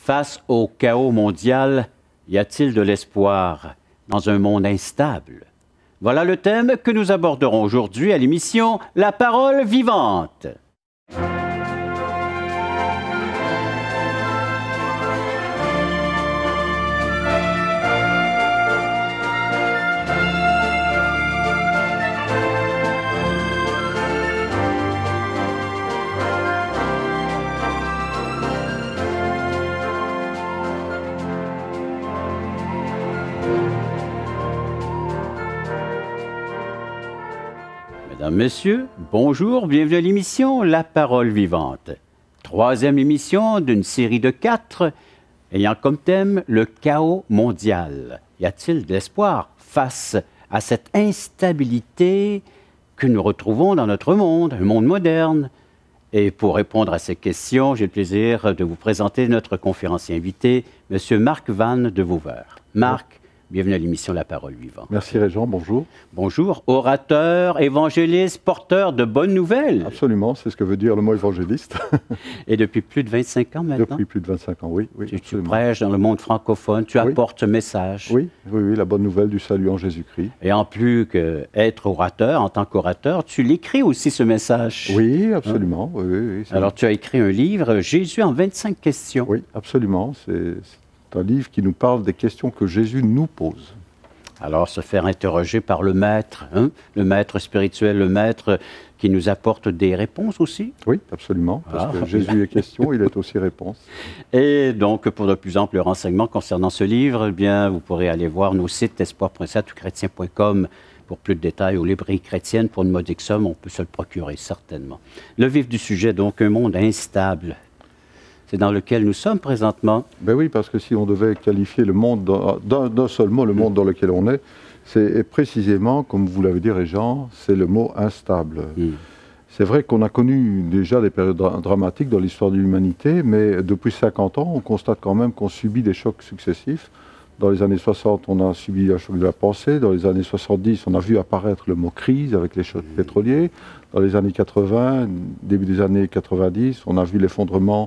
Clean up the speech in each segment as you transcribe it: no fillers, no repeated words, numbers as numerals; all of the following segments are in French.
Face au chaos mondial, y a-t-il de l'espoir dans un monde instable? Voilà le thème que nous aborderons aujourd'hui à l'émission La Parole Vivante. Mesdames, Messieurs, bonjour, bienvenue à l'émission La Parole Vivante. Troisième émission d'une série de 4 ayant comme thème le chaos mondial. Y a-t-il de l'espoir face à cette instabilité que nous retrouvons dans notre monde, un monde moderne? Et pour répondre à ces questions, j'ai le plaisir de vous présenter notre conférencier invité, M. Marc Vannes de Vauvert. Marc, bienvenue à l'émission La Parole Vivante. Merci Régent, bonjour. Bonjour, orateur, évangéliste, porteur de bonnes nouvelles. Absolument, c'est ce que veut dire le mot évangéliste. Et depuis plus de 25 ans maintenant? Depuis plus de 25 ans, oui. Tu prêches dans le monde francophone, tu apportes ce message. Oui, la bonne nouvelle du salut en Jésus-Christ. Et en plus qu'être orateur, en tant qu'orateur, tu l'écris aussi ce message. Oui, absolument. Oui, alors tu as écrit un livre, Jésus en 25 questions. Oui, absolument. C'est un livre qui nous parle des questions que Jésus nous pose. Alors, se faire interroger par le maître, le maître spirituel, le maître qui nous apporte des réponses aussi. Oui, absolument, parce que Jésus est question, il est aussi réponse. Et donc, pour de plus amples renseignements concernant ce livre, eh bien, vous pourrez aller voir nos sites espoir.cat ou chrétien.com pour plus de détails, aux librairies chrétiennes, pour une modique somme, on peut se le procurer certainement. Le vif du sujet, donc, un monde instable. C'est dans lequel nous sommes présentement. Ben oui, parce que si on devait qualifier le monde d'un seul mot, le monde dans lequel on est, c'est précisément, comme vous l'avez dit Régent, c'est le mot instable. C'est vrai qu'on a connu déjà des périodes dramatiques dans l'histoire de l'humanité, mais depuis 50 ans, on constate quand même qu'on subit des chocs successifs. Dans les années 60, on a subi un choc de la pensée. Dans les années 70, on a vu apparaître le mot crise avec les chocs pétroliers. Dans les années 80, début des années 90, on a vu l'effondrement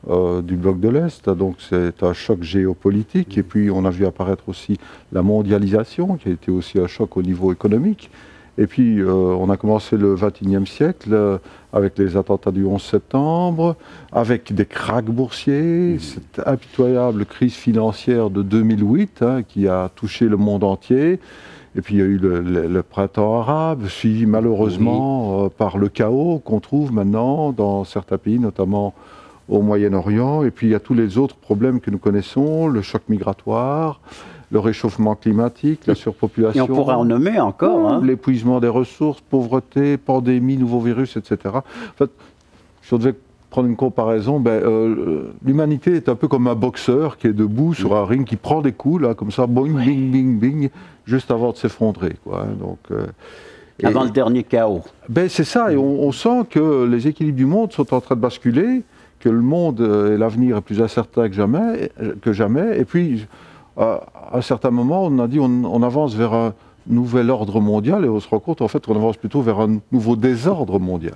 du bloc de l'Est, donc c'est un choc géopolitique. Et puis on a vu apparaître aussi la mondialisation, qui a été aussi un choc au niveau économique. Et puis on a commencé le XXIe siècle avec les attentats du 11 septembre, avec des krachs boursiers, cette impitoyable crise financière de 2008 qui a touché le monde entier. Et puis il y a eu le printemps arabe, suivi malheureusement par le chaos qu'on trouve maintenant dans certains pays, notamment au Moyen-Orient. Et puis il y a tous les autres problèmes que nous connaissons, le choc migratoire, le réchauffement climatique, la surpopulation. Et on pourra en nommer encore. L'épuisement des ressources, pauvreté, pandémie, nouveaux virus, etc. En fait, si on devait prendre une comparaison, l'humanité est un peu comme un boxeur qui est debout sur un ring, qui prend des coups, là, comme ça, boing, bing, bing, bing, juste avant de s'effondrer, quoi. Donc, avant le dernier chaos. C'est ça, et on sent que les équilibres du monde sont en train de basculer, que le monde et l'avenir est plus incertain que jamais. Et puis, à un certain moment, on a dit on avance vers un nouvel ordre mondial, et on se rend compte en fait qu'on avance plutôt vers un nouveau désordre mondial.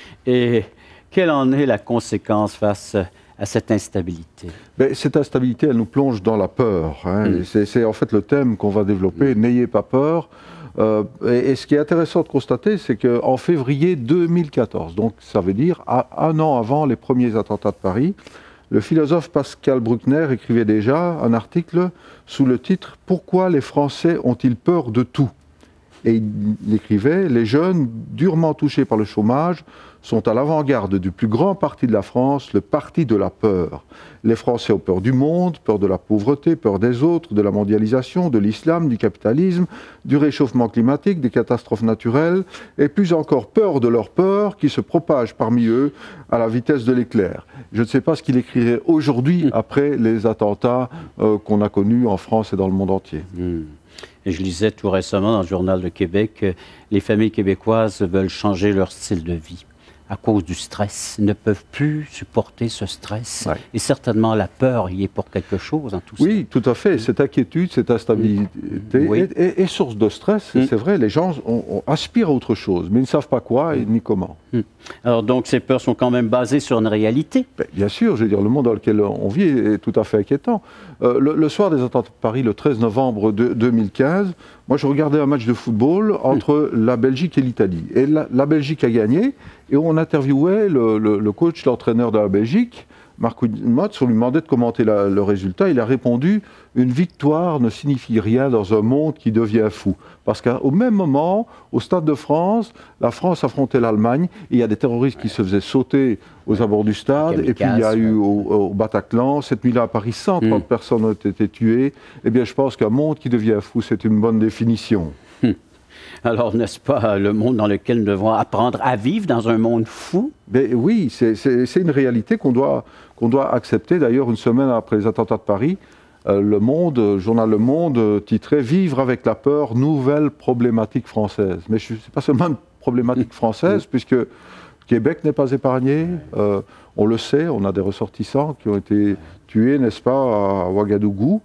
Et quelle en est la conséquence face à cette instabilité? Cette instabilité, elle nous plonge dans la peur. C'est en fait le thème qu'on va développer. N'ayez pas peur. Et ce qui est intéressant de constater, c'est qu'en février 2014, donc ça veut dire un an avant les premiers attentats de Paris, le philosophe Pascal Bruckner écrivait déjà un article sous le titre « Pourquoi les Français ont-ils peur de tout ?» Et il écrivait « Les jeunes, durement touchés par le chômage, sont à l'avant-garde du plus grand parti de la France, le parti de la peur. Les Français ont peur du monde, peur de la pauvreté, peur des autres, de la mondialisation, de l'islam, du capitalisme, du réchauffement climatique, des catastrophes naturelles, et plus encore peur de leur peur qui se propage parmi eux à la vitesse de l'éclair. » Je ne sais pas ce qu'il écrirait aujourd'hui après les attentats qu'on a connus en France et dans le monde entier. Et je lisais tout récemment dans le Journal de Québec que les familles québécoises veulent changer leur style de vie. à cause du stress, ne peuvent plus supporter ce stress. Ouais. Et certainement, la peur y est pour quelque chose dans tout ça. Oui, tout à fait. Cette inquiétude, cette instabilité Oui. est source de stress. C'est vrai, les gens aspirent à autre chose, mais ils ne savent pas quoi ni comment. Alors donc, ces peurs sont quand même basées sur une réalité. Ben, bien sûr, je veux dire, le monde dans lequel on vit est tout à fait inquiétant. Le soir des attentats de Paris, le 13 novembre 2015, moi je regardais un match de football entre la Belgique et l'Italie. Et la Belgique a gagné, et on interviewait le coach, l'entraîneur de la Belgique, Marc Wilmots, on lui demandait de commenter le résultat. Il a répondu « Une victoire ne signifie rien dans un monde qui devient fou ». Parce qu'au même moment, au Stade de France, la France affrontait l'Allemagne, et il y a des terroristes qui se faisaient sauter aux abords du stade, et puis il y a eu au Bataclan, cette nuit-là à Paris, 130 personnes ont été tuées. Eh bien, je pense qu'un monde qui devient fou, c'est une bonne définition. Alors, n'est-ce pas le monde dans lequel nous devons apprendre à vivre dans un monde fou? Mais oui, c'est une réalité qu'on doit accepter. D'ailleurs, une semaine après les attentats de Paris, le journal Le Monde titrait « Vivre avec la peur, nouvelle problématique française ». Mais ce n'est pas seulement une problématique française, puisque Québec n'est pas épargné. On le sait, on a des ressortissants qui ont été tués, n'est-ce pas, à Ouagadougou.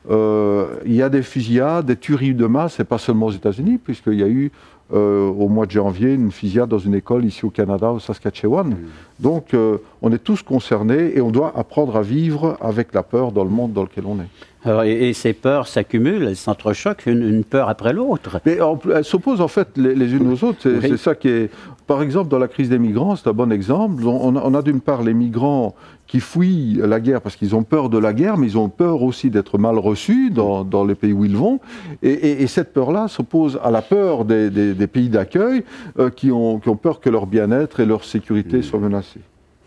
Il y a des fusillades, des tueries de masse, et pas seulement aux États-Unis, puisqu'il y a eu au mois de janvier une fusillade dans une école ici au Canada, au Saskatchewan. Donc on est tous concernés et on doit apprendre à vivre avec la peur dans le monde dans lequel on est. Alors, et ces peurs s'accumulent, elles s'entrechoquent, une peur après l'autre. Mais elles s'opposent en fait les unes aux autres. C'est ça qui est... Par exemple, dans la crise des migrants, c'est un bon exemple. On a d'une part les migrants qui fuient la guerre parce qu'ils ont peur de la guerre, mais ils ont peur aussi d'être mal reçus dans les pays où ils vont. Et cette peur-là s'oppose à la peur des pays d'accueil qui ont peur que leur bien-être et leur sécurité soient menacés.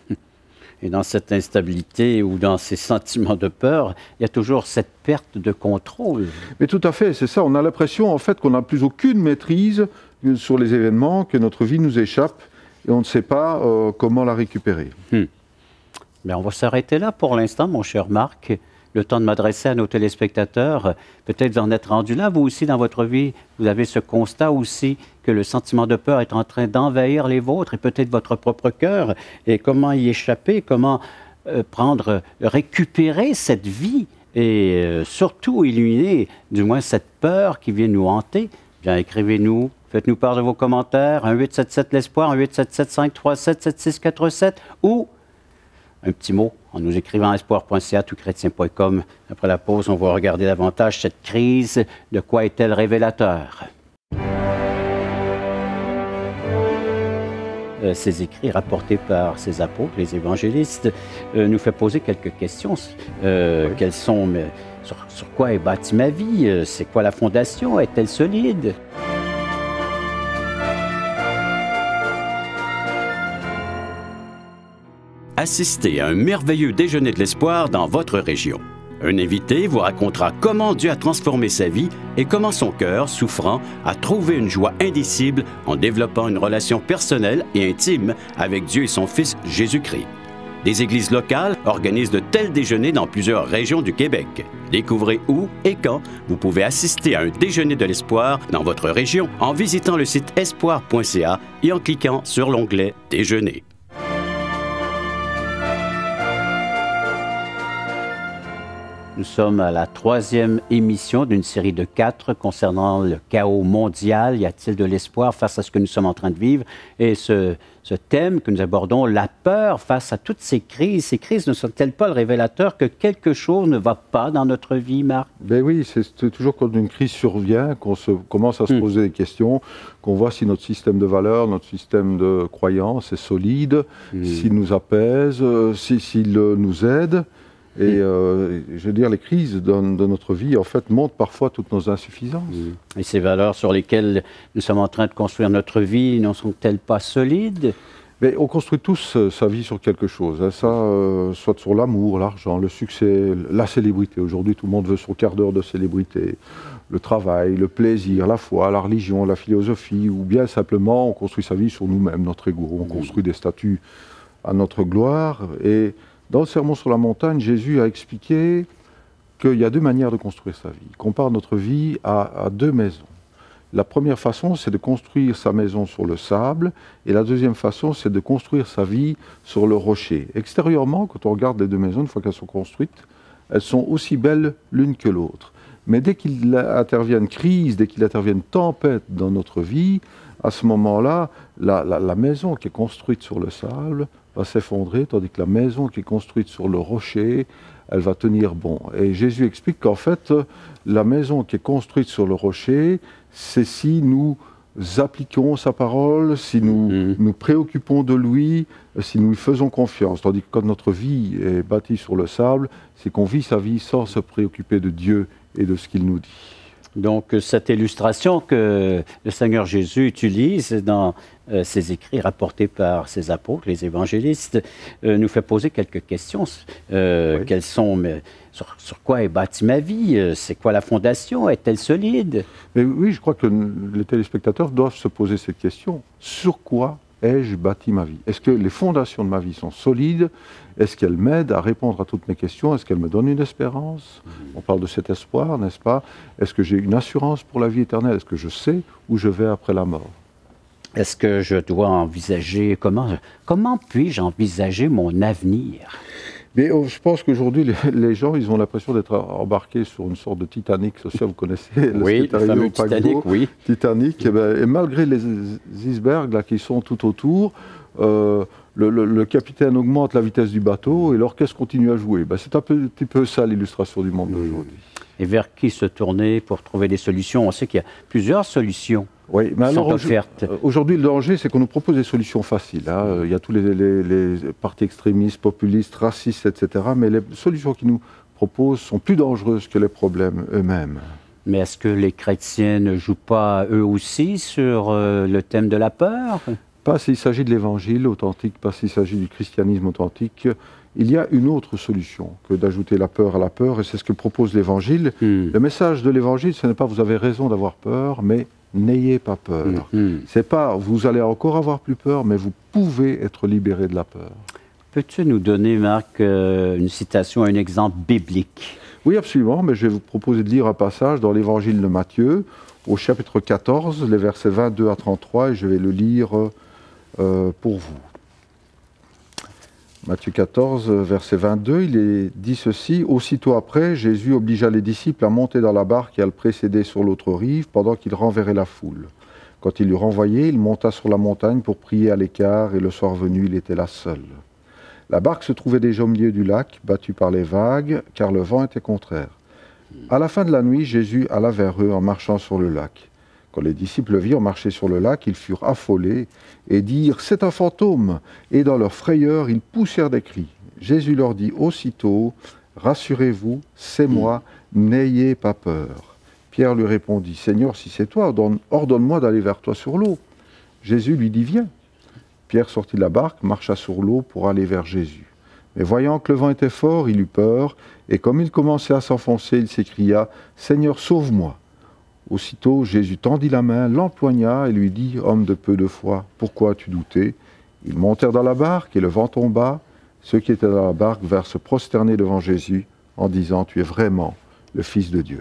Et dans cette instabilité ou dans ces sentiments de peur, il y a toujours cette perte de contrôle. Mais tout à fait, c'est ça. On a l'impression en fait qu'on n'a plus aucune maîtrise sur les événements, que notre vie nous échappe et on ne sait pas comment la récupérer. Bien, on va s'arrêter là pour l'instant, mon cher Marc. Le temps de m'adresser à nos téléspectateurs. Peut-être vous en êtes rendu là, vous aussi, dans votre vie. Vous avez ce constat aussi que le sentiment de peur est en train d'envahir les vôtres et peut-être votre propre cœur. Et comment y échapper, comment récupérer cette vie et surtout éliminer, du moins, cette peur qui vient nous hanter. Bien, écrivez-nous. Faites-nous part de vos commentaires. 1-877-L'Espoir, 1-877-537-7647 ou un petit mot en nous écrivant à espoir.ca, touchrétien.com. Après la pause, on va regarder davantage cette crise. De quoi est-elle révélateur? Ces écrits rapportés par ces apôtres, les évangélistes, nous fait poser quelques questions. Quelles sont, sur quoi est bâtie ma vie? C'est quoi la fondation? Est-elle solide? Assistez à un merveilleux déjeuner de l'espoir dans votre région. Un invité vous racontera comment Dieu a transformé sa vie et comment son cœur, souffrant, a trouvé une joie indicible en développant une relation personnelle et intime avec Dieu et son Fils Jésus-Christ. Des églises locales organisent de tels déjeuners dans plusieurs régions du Québec. Découvrez où et quand vous pouvez assister à un déjeuner de l'espoir dans votre région en visitant le site espoir.ca et en cliquant sur l'onglet « Déjeuner ». Nous sommes à la 3e émission d'une série de 4 concernant le chaos mondial. Y a-t-il de l'espoir face à ce que nous sommes en train de vivre? Et ce thème que nous abordons, la peur face à toutes ces crises ne sont-elles pas le révélateur que quelque chose ne va pas dans notre vie, Marc? Ben oui, c'est toujours quand une crise survient qu'on commence à se poser des questions, qu'on voit si notre système de valeurs, notre système de croyances est solide, s'il nous apaise, s'il nous aide. Et je veux dire, les crises de notre vie, en fait, montrent parfois toutes nos insuffisances. Et ces valeurs sur lesquelles nous sommes en train de construire notre vie, n'en sont-elles pas solides? Mais on construit tous sa vie sur quelque chose. Hein. Ça, soit sur l'amour, l'argent, le succès, la célébrité. Aujourd'hui, tout le monde veut son quart d'heure de célébrité. Le travail, le plaisir, la foi, la religion, la philosophie. Ou bien simplement, on construit sa vie sur nous-mêmes, notre ego. On construit des statuts à notre gloire. Et dans le Sermon sur la montagne, Jésus a expliqué qu'il y a 2 manières de construire sa vie. Il compare notre vie à 2 maisons. La première façon, c'est de construire sa maison sur le sable, et la deuxième façon, c'est de construire sa vie sur le rocher. Extérieurement, quand on regarde les deux maisons, une fois qu'elles sont construites, elles sont aussi belles l'une que l'autre. Mais dès qu'il intervient une crise, dès qu'il intervient une tempête dans notre vie, à ce moment-là, la maison qui est construite sur le sable va s'effondrer, tandis que la maison qui est construite sur le rocher, elle va tenir bon. Et Jésus explique qu'en fait, la maison qui est construite sur le rocher, c'est si nous appliquons sa parole, si nous nous préoccupons de lui, si nous lui faisons confiance. Tandis que quand notre vie est bâtie sur le sable, c'est qu'on vit sa vie sans se préoccuper de Dieu et de ce qu'il nous dit. Donc, cette illustration que le Seigneur Jésus utilise dans ses écrits rapportés par ses apôtres, les évangélistes, nous fait poser quelques questions. Oui. Quelles sont, sur quoi est bâtie ma vie? C'est quoi la fondation? Est-elle solide? Mais oui, je crois que les téléspectateurs doivent se poser cette question. Sur quoi ai-je bâti ma vie? Est-ce que les fondations de ma vie sont solides? Est-ce qu'elles m'aident à répondre à toutes mes questions? Est-ce qu'elles me donnent une espérance? On parle de cet espoir, n'est-ce pas? Est-ce que j'ai une assurance pour la vie éternelle? Est-ce que je sais où je vais après la mort? Est-ce que je dois envisager, comment puis-je envisager mon avenir? Mais je pense qu'aujourd'hui, les gens, ils ont l'impression d'être embarqués sur une sorte de Titanic social. Vous connaissez oui, le fameux Titanic, oui. Titanic. Et malgré les icebergs là, qui sont tout autour, le capitaine augmente la vitesse du bateau et l'orchestre continue à jouer. C'est un petit peu ça l'illustration du monde d'aujourd'hui. Et vers qui se tourner pour trouver des solutions? On sait qu'il y a plusieurs solutions. Oui, mais alors offertes. Aujourd'hui, le danger, c'est qu'on nous propose des solutions faciles. Hein. Il y a tous les partis extrémistes, populistes, racistes, etc. Mais les solutions qu'ils nous proposent sont plus dangereuses que les problèmes eux-mêmes. Mais est-ce que les chrétiens ne jouent pas eux aussi sur le thème de la peur? Pas s'il s'agit de l'évangile authentique, pas s'il s'agit du christianisme authentique. Il y a une autre solution que d'ajouter la peur à la peur, et c'est ce que propose l'évangile. Le message de l'évangile, ce n'est pas « vous avez raison d'avoir peur », mais « n'ayez pas peur ». C'est pas « vous allez encore avoir plus peur », mais vous pouvez être libéré de la peur. Peux-tu nous donner, Marc, une citation, un exemple biblique? Oui, absolument, mais je vais vous proposer de lire un passage dans l'évangile de Matthieu, au chapitre 14, les versets 22 à 33, et je vais le lire pour vous. Matthieu 14, verset 22, il est dit ceci: « Aussitôt après, Jésus obligea les disciples à monter dans la barque et à le précéder sur l'autre rive, pendant qu'il renverrait la foule. Quand il l'eut renvoyé, il monta sur la montagne pour prier à l'écart, et le soir venu, il était là seul. La barque se trouvait déjà au milieu du lac, battue par les vagues, car le vent était contraire. À la fin de la nuit, Jésus alla vers eux en marchant sur le lac. Quand les disciples le virent marcher sur le lac, ils furent affolés et dirent « C'est un fantôme !» Et dans leur frayeur, ils poussèrent des cris. Jésus leur dit aussitôt « Rassurez-vous, c'est moi, n'ayez pas peur. » Pierre lui répondit « Seigneur, si c'est toi, ordonne-moi d'aller vers toi sur l'eau. » Jésus lui dit « Viens. » Pierre sortit de la barque, marcha sur l'eau pour aller vers Jésus. Mais voyant que le vent était fort, il eut peur, et comme il commençait à s'enfoncer, il s'écria « Seigneur, sauve-moi !» Aussitôt, Jésus tendit la main, l'empoigna et lui dit « Homme de peu de foi, pourquoi as-tu douté ?» Ils montèrent dans la barque et le vent tomba. Ceux qui étaient dans la barque vinrent se prosterner devant Jésus en disant « Tu es vraiment le Fils de Dieu. »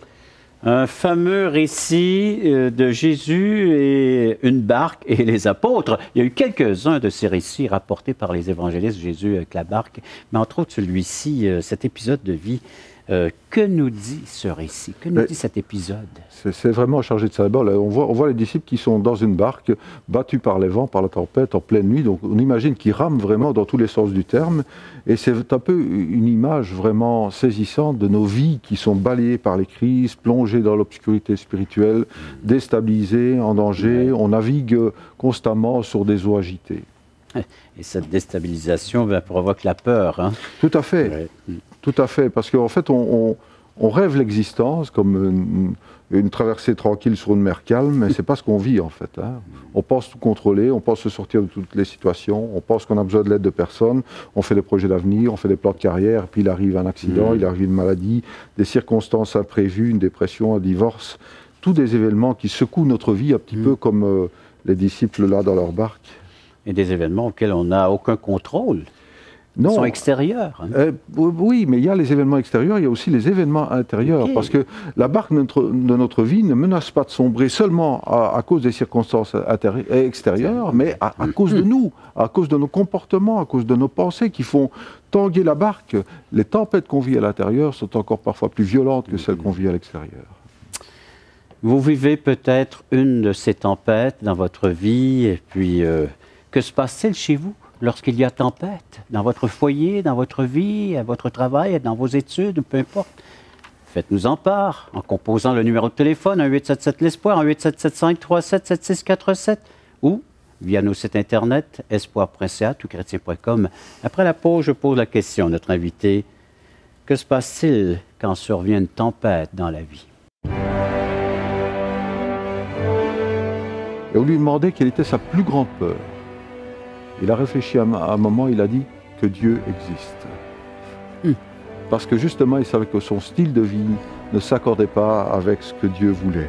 Un fameux récit de Jésus et une barque et les apôtres. Il y a eu quelques-uns de ces récits rapportés par les évangélistes, Jésus avec la barque, mais entre autres celui-ci, cet épisode de vie. Que nous dit ce récit? Que nous dit cet épisode? C'est vraiment chargé de symbole. On voit les disciples qui sont dans une barque, battus par les vents, par la tempête, en pleine nuit. Donc on imagine qu'ils rament vraiment dans tous les sens du terme. Et c'est un peu une image vraiment saisissante de nos vies qui sont balayées par les crises, plongées dans l'obscurité spirituelle, déstabilisées, en danger. On navigue constamment sur des eaux agitées. Et cette déstabilisation provoque la peur. Hein? Tout à fait. Ouais. Tout à fait. Parce qu'en fait, on rêve l'existence comme une traversée tranquille sur une mer calme, mais ce n'est pas ce qu'on vit en fait. Hein. On pense tout contrôler, on pense se sortir de toutes les situations, on pense qu'on a besoin de l'aide de personne, on fait des projets d'avenir, on fait des plans de carrière, puis il arrive un accident, il arrive une maladie, des circonstances imprévues, une dépression, un divorce, tous des événements qui secouent notre vie un petit peu comme les disciples là dans leur barque. Et des événements auxquels on n'a aucun contrôle. Non. Ils sont extérieurs. Hein. Oui, mais il y a les événements extérieurs, il y a aussi les événements intérieurs. Okay. Parce que la barque de notre vie ne menace pas de sombrer seulement à cause des circonstances extérieures, mais à cause de nous, à cause de nos comportements, à cause de nos pensées qui font tanguer la barque. Les tempêtes qu'on vit à l'intérieur sont encore parfois plus violentes que celles qu'on vit à l'extérieur. Vous vivez peut-être une de ces tempêtes dans votre vie, et puis que se passe-t-il chez vous lorsqu'il y a tempête, dans votre foyer, dans votre vie, à votre travail, dans vos études, peu importe? Faites-nous en part en composant le numéro de téléphone 1-877-l'Espoir, 1-877-537-7647 ou via nos sites internet espoir.ca, toutchrétien.com. Après la pause, je pose la question à notre invité. Que se passe-t-il quand survient une tempête dans la vie? Et on lui demandait quelle était sa plus grande peur. Il a réfléchi à un moment, il a dit que Dieu existe. Parce que justement, il savait que son style de vie ne s'accordait pas avec ce que Dieu voulait.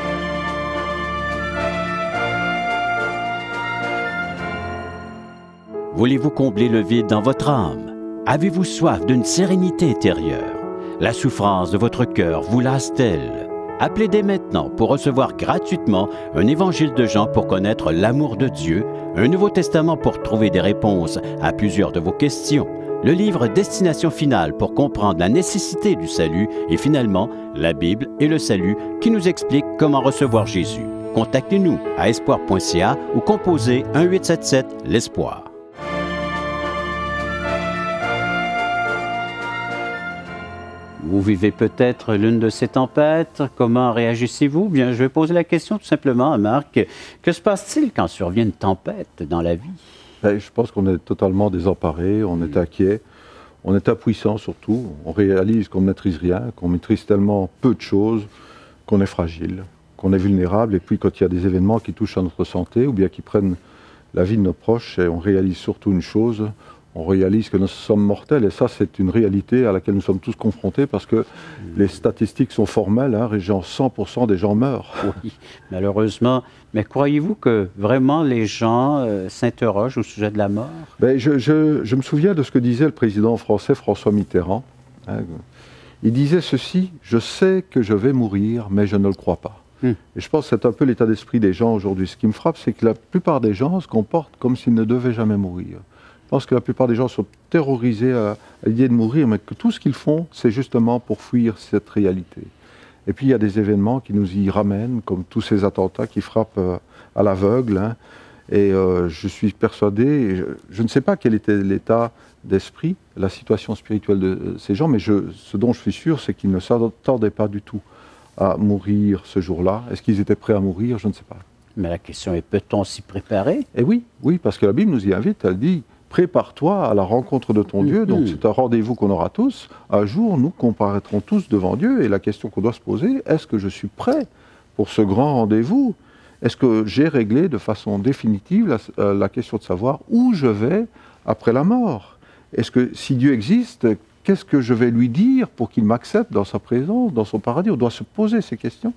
Voulez-vous combler le vide dans votre âme? Avez-vous soif d'une sérénité intérieure? La souffrance de votre cœur vous lasse-t-elle? Appelez dès maintenant pour recevoir gratuitement un évangile de Jean pour connaître l'amour de Dieu, un Nouveau Testament pour trouver des réponses à plusieurs de vos questions, le livre Destination finale pour comprendre la nécessité du salut et finalement la Bible et le salut qui nous explique comment recevoir Jésus. Contactez-nous à espoir.ca ou composez 1-877-l'Espoir. Vous vivez peut-être l'une de ces tempêtes. Comment réagissez-vous? Bien, je vais poser la question tout simplement à Marc. Que se passe-t-il quand survient une tempête dans la vie? Je pense qu'on est totalement désemparé, on est inquiet, on est impuissant surtout. On réalise qu'on ne maîtrise rien, qu'on maîtrise tellement peu de choses, qu'on est fragile, qu'on est vulnérable. Et puis quand il y a des événements qui touchent à notre santé ou bien qui prennent la vie de nos proches, on réalise surtout une chose. On réalise que nous sommes mortels et ça c'est une réalité à laquelle nous sommes tous confrontés parce que les statistiques sont formelles, hein, 100% des gens meurent. Oui, malheureusement. Mais croyez-vous que vraiment les gens s'interrogent au sujet de la mort? Je me souviens de ce que disait le président français François Mitterrand. Hein. Il disait ceci: « Je sais que je vais mourir, mais je ne le crois pas. » Et je pense que c'est un peu l'état d'esprit des gens aujourd'hui. Ce qui me frappe, c'est que la plupart des gens se comportent comme s'ils ne devaient jamais mourir. Je pense que la plupart des gens sont terrorisés à l'idée de mourir, mais que tout ce qu'ils font, c'est justement pour fuir cette réalité. Et puis il y a des événements qui nous y ramènent, comme tous ces attentats qui frappent à l'aveugle. Hein. Et je suis persuadé, je ne sais pas quel était l'état d'esprit, la situation spirituelle de ces gens, mais ce dont je suis sûr, c'est qu'ils ne s'attendaient pas du tout à mourir ce jour-là. Est-ce qu'ils étaient prêts à mourir? Je ne sais pas. Mais la question est, peut-on s'y préparer? Et oui, parce que la Bible nous y invite, elle dit: prépare-toi à la rencontre de ton Dieu. Donc c'est un rendez-vous qu'on aura tous. Un jour, nous comparaîtrons tous devant Dieu. Et la question qu'on doit se poser, est-ce que je suis prêt pour ce grand rendez-vous? Est-ce que j'ai réglé de façon définitive la question de savoir où je vais après la mort? Est-ce que si Dieu existe, qu'est-ce que je vais lui dire pour qu'il m'accepte dans sa présence, dans son paradis? On doit se poser ces questions.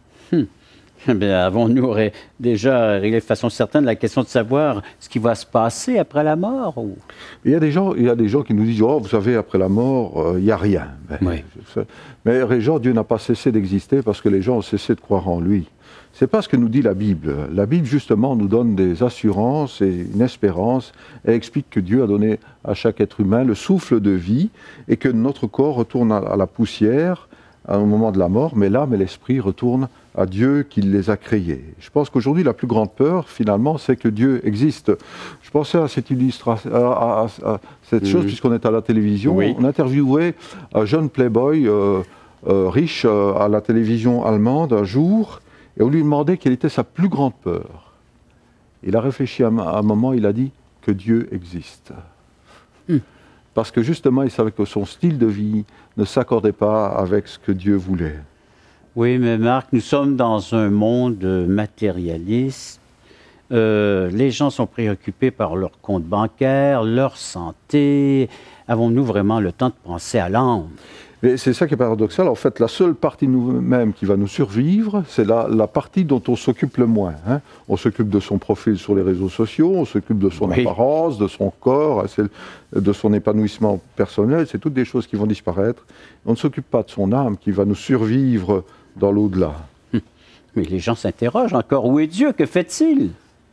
Eh bien, avons-nous déjà réglé de façon certaine la question de savoir ce qui va se passer après la mort? Ou... il y a des gens qui nous disent: oh, vous savez, après la mort, il n'y a rien. Oui. Mais Régent, Dieu n'a pas cessé d'exister parce que les gens ont cessé de croire en lui. C'est pas ce que nous dit la Bible. La Bible, justement, nous donne des assurances et une espérance. Elle explique que Dieu a donné à chaque être humain le souffle de vie et que notre corps retourne à la poussière au moment de la mort, mais l'âme et l'esprit retournent à Dieu qui les a créés. Je pense qu'aujourd'hui, la plus grande peur, finalement, c'est que Dieu existe. Je pensais à cette illustration, à cette chose, puisqu'on est à la télévision. Oui. On interviewait un jeune playboy riche à la télévision allemande un jour, et on lui demandait quelle était sa plus grande peur. Il a réfléchi à un moment, il a dit que Dieu existe. Parce que justement, il savait que son style de vie ne s'accordait pas avec ce que Dieu voulait. Oui, mais Marc, nous sommes dans un monde matérialiste. Les gens sont préoccupés par leur compte bancaire, leur santé. Avons-nous vraiment le temps de penser à l'âme? Mais c'est ça qui est paradoxal. En fait, la seule partie de nous-mêmes qui va nous survivre, c'est la partie dont on s'occupe le moins. Hein. On s'occupe de son profil sur les réseaux sociaux, on s'occupe de son apparence, de son corps, de son épanouissement personnel. C'est toutes des choses qui vont disparaître. On ne s'occupe pas de son âme qui va nous survivre dans l'au-delà. Mais les gens s'interrogent encore. Où est Dieu? Que fait-il?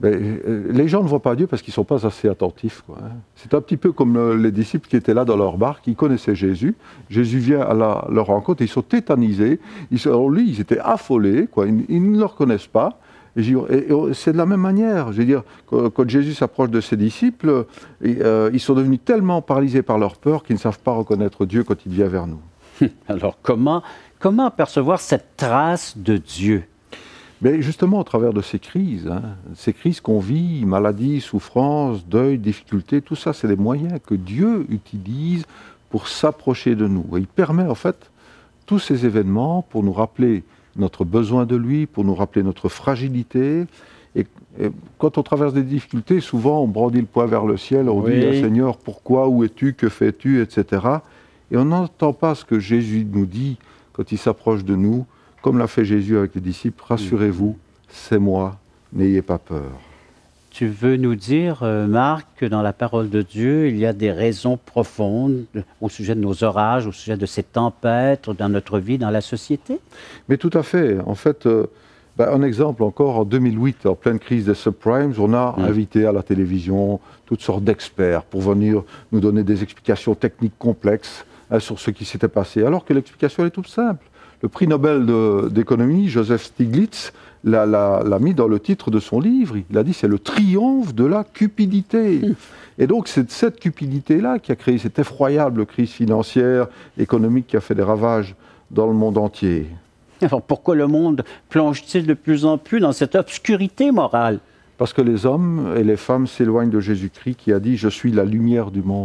Les gens ne voient pas Dieu parce qu'ils ne sont pas assez attentifs. Quoi, hein. C'est un petit peu comme les disciples qui étaient là dans leur barque, ils connaissaient Jésus. Jésus vient à leur rencontre, et ils sont tétanisés. Ils étaient affolés, quoi. Ils ne le reconnaissent pas. Et c'est de la même manière. Je veux dire, quand Jésus s'approche de ses disciples, ils sont devenus tellement paralysés par leur peur qu'ils ne savent pas reconnaître Dieu quand il vient vers nous. Alors, comment percevoir cette trace de Dieu? Mais justement, au travers de ces crises qu'on vit, maladie, souffrance, deuil, difficulté, tout ça, c'est des moyens que Dieu utilise pour s'approcher de nous. Et il permet en fait tous ces événements pour nous rappeler notre besoin de lui, pour nous rappeler notre fragilité. Et quand on traverse des difficultés, souvent on brandit le poing vers le ciel, on dit « Seigneur, pourquoi, où es-tu, que fais-tu » etc. Et on n'entend pas ce que Jésus nous dit quand il s'approche de nous, comme l'a fait Jésus avec les disciples, rassurez-vous, c'est moi, n'ayez pas peur. Tu veux nous dire, Marc, que dans la parole de Dieu, il y a des raisons profondes au sujet de nos orages, au sujet de ces tempêtes dans notre vie, dans la société? Mais tout à fait. En fait, un exemple encore, en 2008, en pleine crise des subprimes, on a invité à la télévision toutes sortes d'experts pour venir nous donner des explications techniques complexes sur ce qui s'était passé, alors que l'explication est toute simple. Le prix Nobel d'économie, Joseph Stiglitz, l'a mis dans le titre de son livre. Il a dit c'est le triomphe de la cupidité. Et donc c'est cette cupidité-là qui a créé cette effroyable crise financière, économique qui a fait des ravages dans le monde entier. Alors pourquoi le monde plonge-t-il de plus en plus dans cette obscurité morale? Parce que les hommes et les femmes s'éloignent de Jésus-Christ qui a dit « Je suis la lumière du monde ».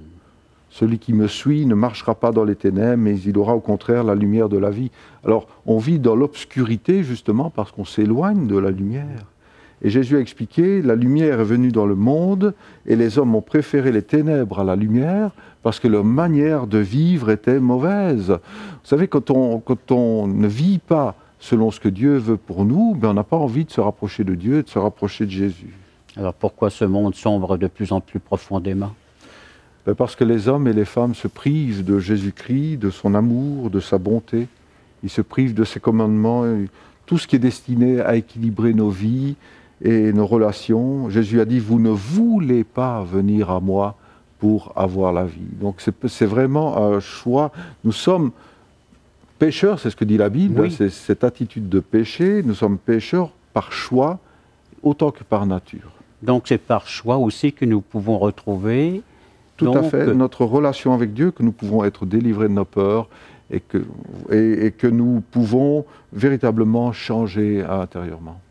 Celui qui me suit ne marchera pas dans les ténèbres, mais il aura au contraire la lumière de la vie. Alors, on vit dans l'obscurité justement parce qu'on s'éloigne de la lumière. Et Jésus a expliqué, la lumière est venue dans le monde et les hommes ont préféré les ténèbres à la lumière parce que leur manière de vivre était mauvaise. Vous savez, quand on ne vit pas selon ce que Dieu veut pour nous, on n'a pas envie de se rapprocher de Dieu et de se rapprocher de Jésus. Alors pourquoi ce monde sombre de plus en plus profondément? Parce que les hommes et les femmes se privent de Jésus-Christ, de son amour, de sa bonté. Ils se privent de ses commandements, tout ce qui est destiné à équilibrer nos vies et nos relations. Jésus a dit « Vous ne voulez pas venir à moi pour avoir la vie ». Donc c'est vraiment un choix. Nous sommes pécheurs, c'est ce que dit la Bible, c'est cette attitude de péché. Nous sommes pécheurs par choix autant que par nature. Donc c'est par choix aussi que nous pouvons retrouver... Tout à fait, notre relation avec Dieu, que nous pouvons être délivrés de nos peurs et que nous pouvons véritablement changer intérieurement.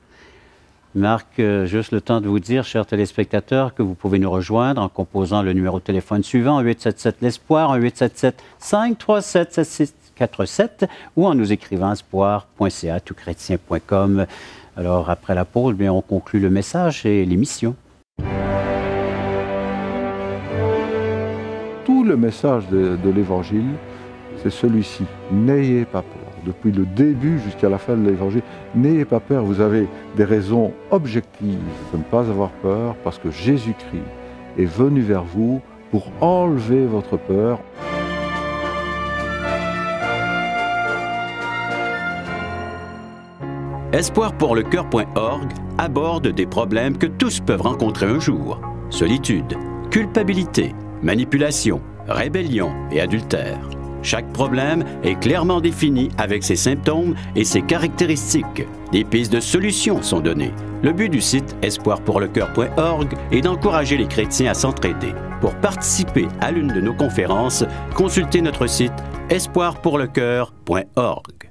Marc, juste le temps de vous dire, chers téléspectateurs, que vous pouvez nous rejoindre en composant le numéro de téléphone suivant, 877-l'Espoir, 1877-537-7647, ou en nous écrivant espoir.ca-toutchrétien.com. Alors, après la pause, bien, on conclut le message et l'émission. Tout le message de l'Évangile, c'est celui-ci. N'ayez pas peur. Depuis le début jusqu'à la fin de l'Évangile, n'ayez pas peur. Vous avez des raisons objectives de ne pas avoir peur parce que Jésus-Christ est venu vers vous pour enlever votre peur. Espoirpourlecoeur.org aborde des problèmes que tous peuvent rencontrer un jour. Solitude, culpabilité, manipulation, rébellion et adultère. Chaque problème est clairement défini avec ses symptômes et ses caractéristiques. Des pistes de solutions sont données. Le but du site espoirpourlecoeur.org est d'encourager les chrétiens à s'entraider. Pour participer à l'une de nos conférences, consultez notre site espoirpourlecoeur.org.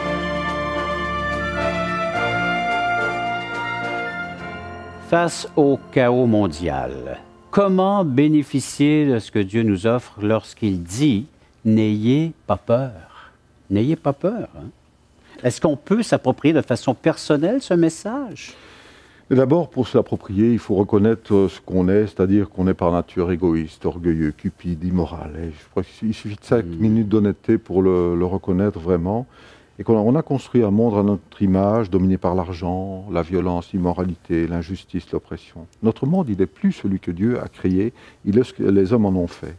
Face au chaos mondial, comment bénéficier de ce que Dieu nous offre lorsqu'il dit « N'ayez pas peur ». N'ayez pas peur. Hein? Est-ce qu'on peut s'approprier de façon personnelle ce message? D'abord, pour se l'approprier, il faut reconnaître ce qu'on est, c'est-à-dire qu'on est par nature égoïste, orgueilleux, cupide, immoral. Et je crois qu'il suffit de 5 minutes d'honnêteté pour le reconnaître vraiment. Et qu'on a construit un monde à notre image, dominé par l'argent, la violence, l'immoralité, l'injustice, l'oppression. Notre monde, il n'est plus celui que Dieu a créé, il est ce que les hommes en ont fait.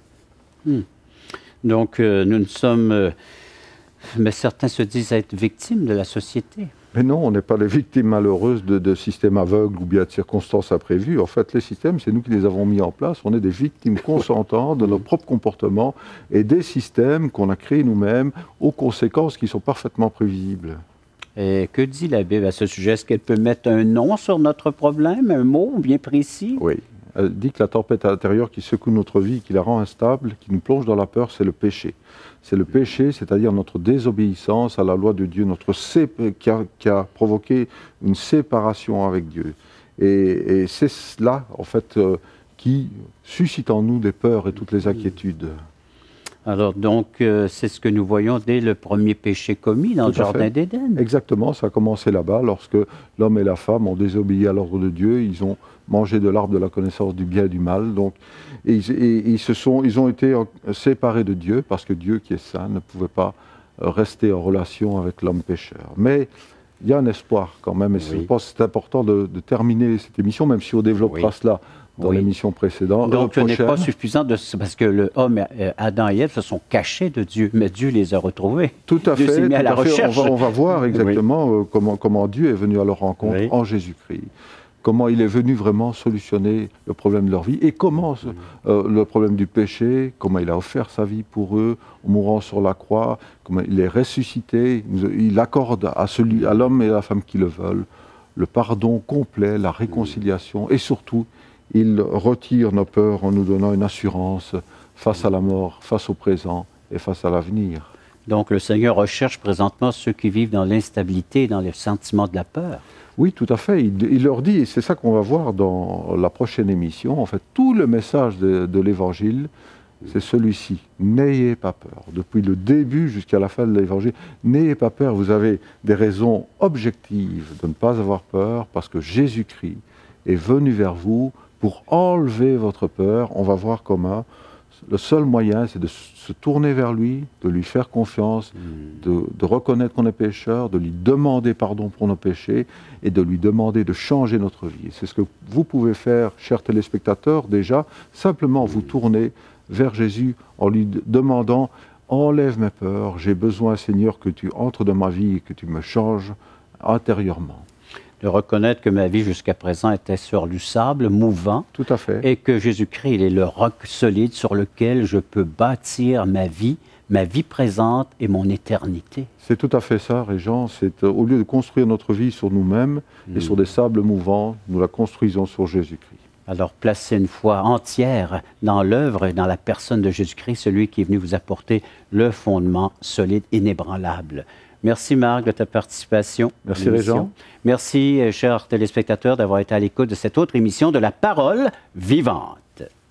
Donc, nous ne sommes... mais certains se disent être victimes de la société. Mais non, on n'est pas les victimes malheureuses de systèmes aveugles ou bien de circonstances imprévues. En fait, les systèmes, c'est nous qui les avons mis en place. On est des victimes consentantes de nos propres comportements et des systèmes qu'on a créés nous-mêmes aux conséquences qui sont parfaitement prévisibles. Et que dit la Bible à ce sujet? Est-ce qu'elle peut mettre un nom sur notre problème, un mot bien précis? Oui. Elle dit que la tempête intérieure qui secoue notre vie, qui la rend instable, qui nous plonge dans la peur, c'est le péché. C'est le péché, c'est-à-dire notre désobéissance à la loi de Dieu, qui a provoqué une séparation avec Dieu. Et c'est cela, en fait, qui suscite en nous des peurs et toutes les inquiétudes. Alors donc, c'est ce que nous voyons dès le premier péché commis dans le Jardin d'Éden. Exactement, ça a commencé là-bas, lorsque l'homme et la femme ont désobéi à l'ordre de Dieu, ils ont mangé de l'arbre de la connaissance du bien et du mal, donc, ils ont été séparés de Dieu, parce que Dieu, qui est saint, ne pouvait pas rester en relation avec l'homme pécheur. Mais il y a un espoir quand même, et je pense que c'est important de terminer cette émission, même si on développera cela dans l'émission précédente. Donc, ce n'est pas suffisant, parce que l'homme, Adam et Ève, se sont cachés de Dieu, mais Dieu les a retrouvés. Tout à fait. Dieu s'est mis à la recherche. On va voir exactement comment Dieu est venu à leur rencontre en Jésus-Christ. Comment il est venu vraiment solutionner le problème de leur vie et comment le problème du péché, comment il a offert sa vie pour eux en mourant sur la croix, comment il est ressuscité, il accorde à l'homme et à la femme qui le veulent le pardon complet, la réconciliation et surtout il retire nos peurs en nous donnant une assurance face à la mort, face au présent et face à l'avenir. Donc le Seigneur recherche présentement ceux qui vivent dans l'instabilité et dans le sentiment de la peur. Oui, tout à fait. Il leur dit, et c'est ça qu'on va voir dans la prochaine émission, en fait, tout le message de l'Évangile, c'est celui-ci. N'ayez pas peur. Depuis le début jusqu'à la fin de l'Évangile, n'ayez pas peur. Vous avez des raisons objectives de ne pas avoir peur, parce que Jésus-Christ est venu vers vous pour enlever votre peur. On va voir comment. Le seul moyen, c'est de se tourner vers lui, de lui faire confiance, de reconnaître qu'on est pécheur, de lui demander pardon pour nos péchés et de lui demander de changer notre vie. C'est ce que vous pouvez faire, chers téléspectateurs, déjà, simplement vous tourner vers Jésus en lui demandant « Enlève mes peurs, j'ai besoin, Seigneur, que tu entres dans ma vie et que tu me changes intérieurement. » De reconnaître que ma vie jusqu'à présent était sur du sable mouvant. Tout à fait. Et que Jésus-Christ, il est le roc solide sur lequel je peux bâtir ma vie présente et mon éternité. C'est tout à fait ça, Régent. Au lieu de construire notre vie sur nous-mêmes et sur des sables mouvants, nous la construisons sur Jésus-Christ. Alors, placez une foi entière dans l'œuvre et dans la personne de Jésus-Christ, celui qui est venu vous apporter le fondement solide, inébranlable. Merci Marc de ta participation. Merci Régent. Merci chers téléspectateurs d'avoir été à l'écoute de cette autre émission de La Parole vivante.